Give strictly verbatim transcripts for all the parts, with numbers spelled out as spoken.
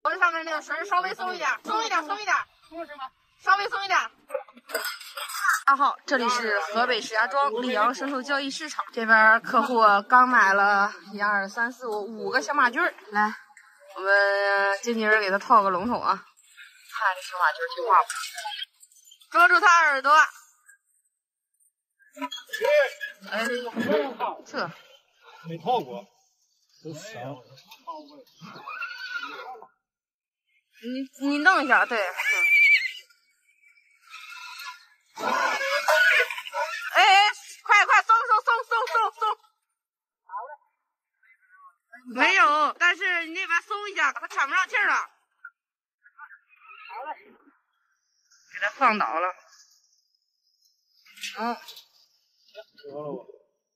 脖子上面那个绳稍微松一点，松一点，松一点，稍微松一点。大家好，这里是河北石家庄溧阳牲兽交易市场，这边客户刚买了一二三四五五个小马驹儿，来，我们经纪人给他套个笼统啊，看这小马驹听话不？捉住他耳朵。哎，这没套过，都小。 你你弄一下，对。嗯、哎哎，快快松松松松松松！没有，但是你那边松一下，他喘不上气儿了。好嘞，给他放倒了。嗯。 得了吧。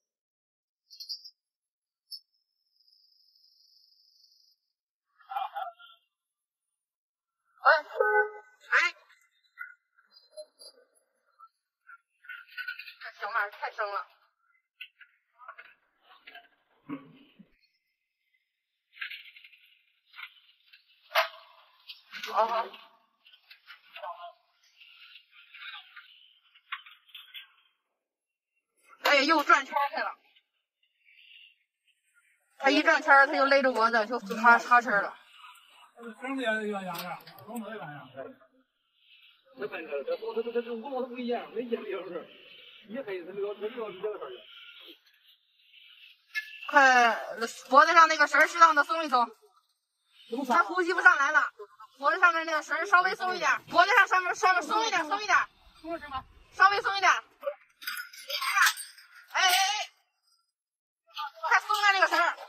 哎哎，这小马太生了。好好。哎，又转圈去了。他一转圈，他就勒着脖子，就擦擦身了。 绳子也一样样的，绳子也一样样的。这本身这这这这这五毛不一样，没一个是，一黑是这个这个是这个事儿。 快，脖子上那个绳适当的松一松。他呼吸不上来了，脖子上面那个绳稍微松一点，脖子上上面上面松一点，松一点。松是吗？稍微松一点。哎哎哎！快松开那个绳！